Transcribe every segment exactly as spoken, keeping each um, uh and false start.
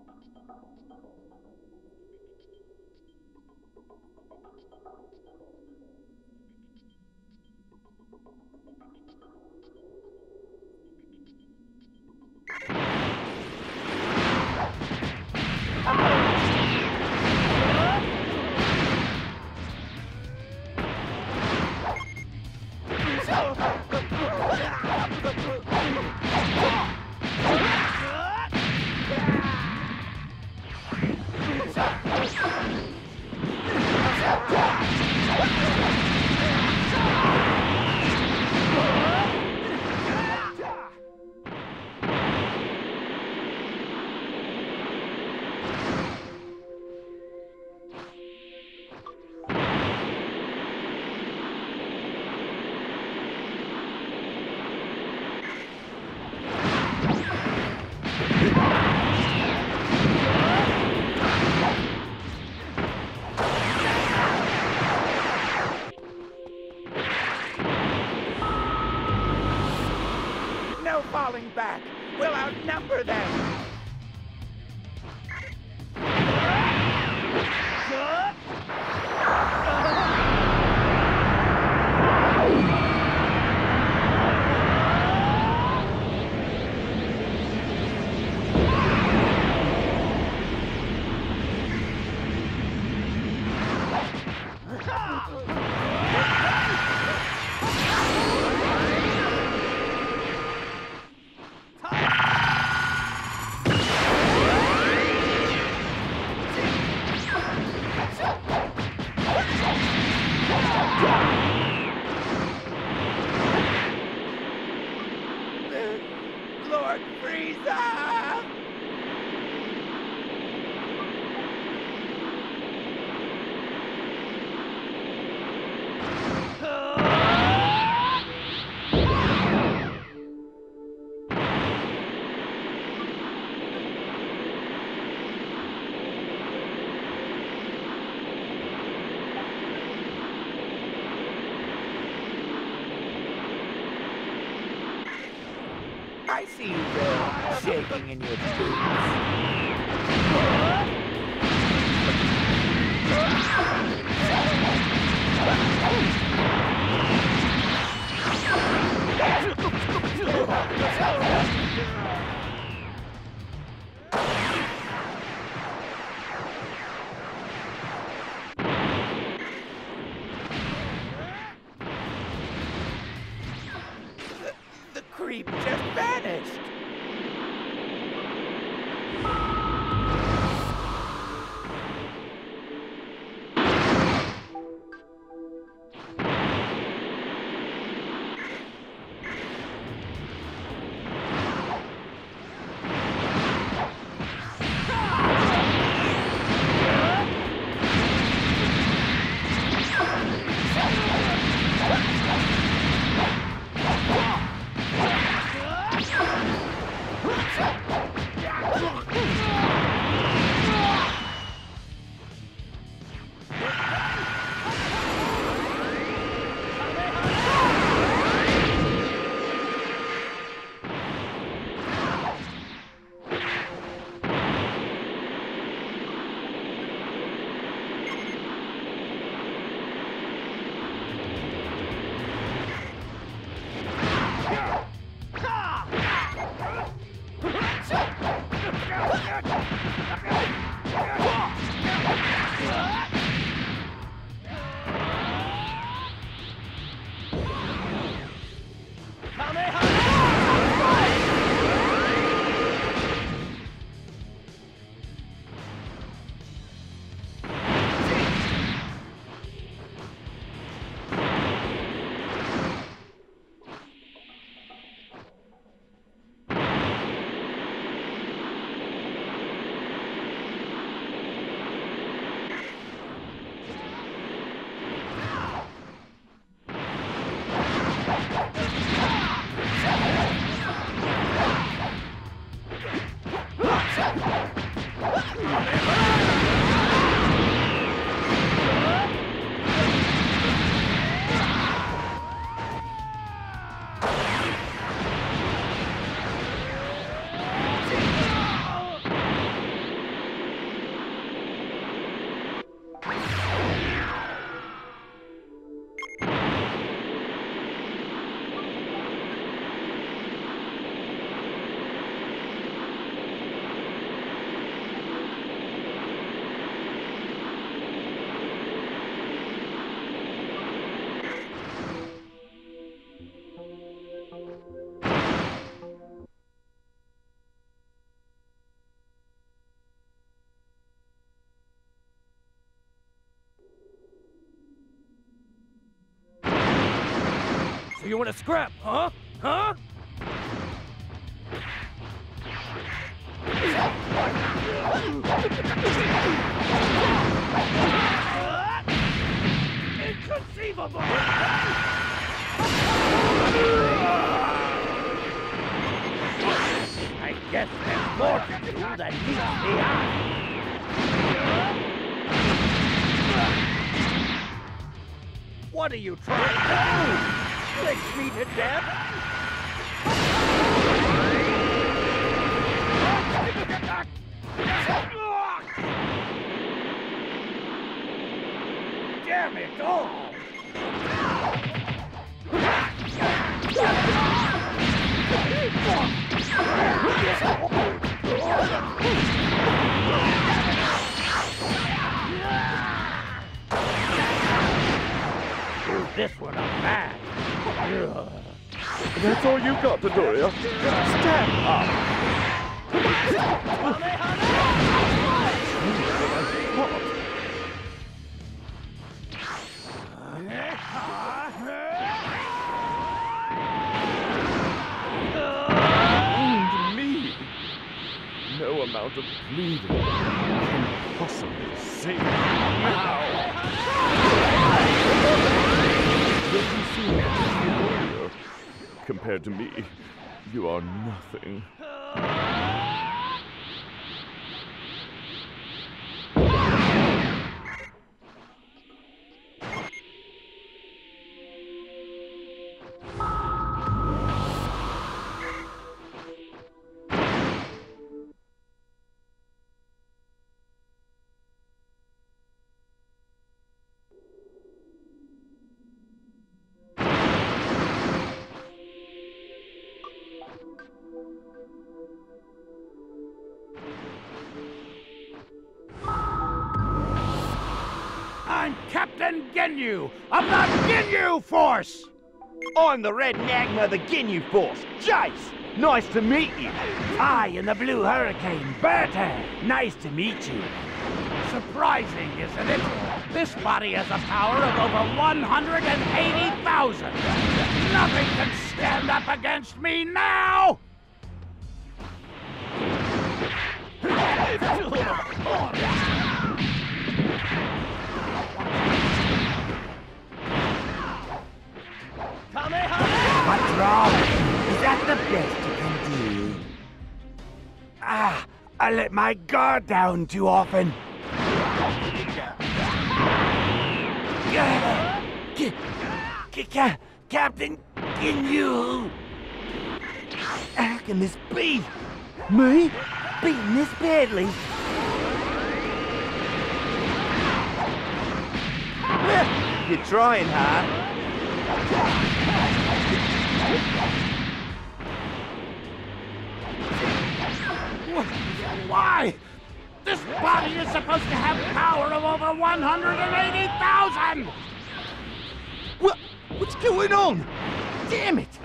Falling back. We'll outnumber them. Lord Frieza! I see you there, shaking in your boots. The, the creep just vanished. So you want to scrap, huh? Huh? Inconceivable! I guess there's more to do than meets the eye. What are you trying to do? Lick me to death? Damn it all! This one a bad. That's all you got, Dodoria? Stand up! Wound me! No amount of bleeding can possibly save me now! Don't you see me, compared to me, you are nothing. I'm Captain Ginyu of the Ginyu Force! I'm the Red Nagma of the Ginyu Force, Jeice! Nice to meet you! I in the Blue Hurricane, Burter! Nice to meet you. Surprising, isn't it? This body has a power of over one hundred eighty thousand! Nothing can stand up against me now! What's wrong? Is that the best you can do? Ah, I let my guard down too often. Ca ca Captain Ginyu! How can this be? Me? Beaten this badly? You're trying hard. Why? This body is supposed to have power of over one hundred eighty thousand! What? What's going on? Damn it!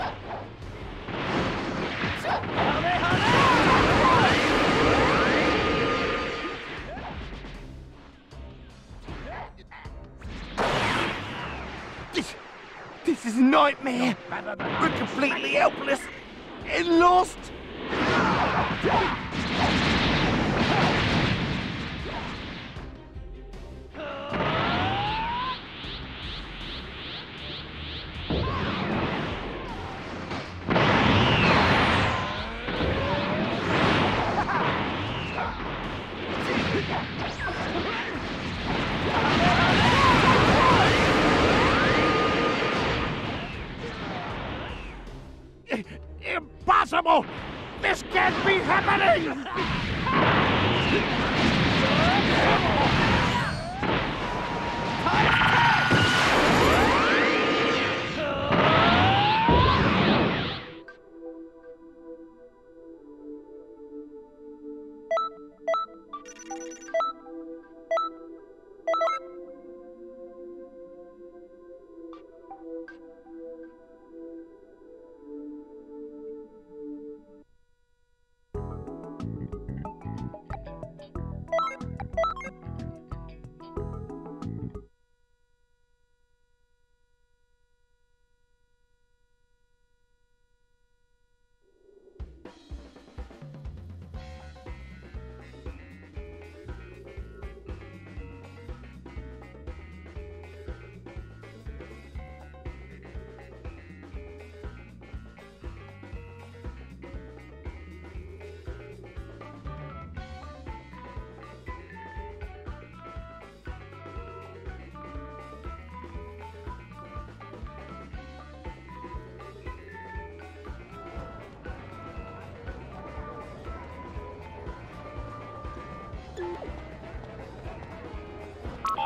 This, this is a nightmare. We're completely helpless and lost. Impossible! This can't be happening!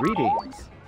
Greetings.